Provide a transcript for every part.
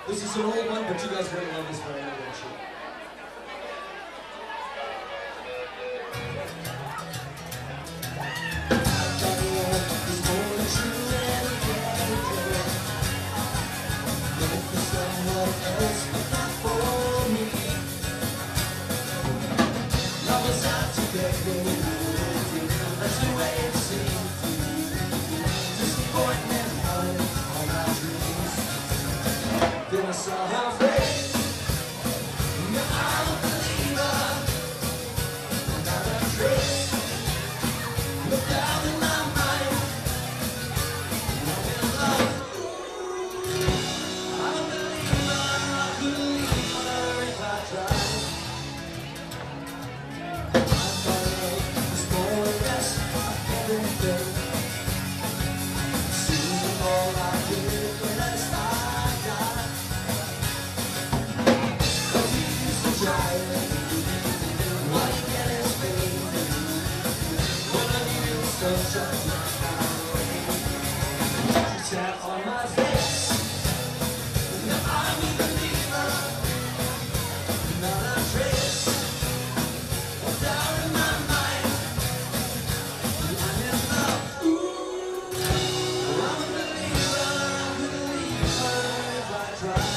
This is an old one, but you guys really love this one. Then I saw her face. Now I'm a believer, not a trace. No doubt in my mind, I'm in love. I'm a believer if I try. I thought was more or less everything. Seeing all I did when I started. What you get is pain. When I knew sunshine, she sat on my face. Now I'm a believer, not a trace. No doubt in my mind, I'm in love. Ooh, I'm a believer if I try.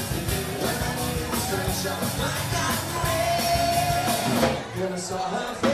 When I saw her face.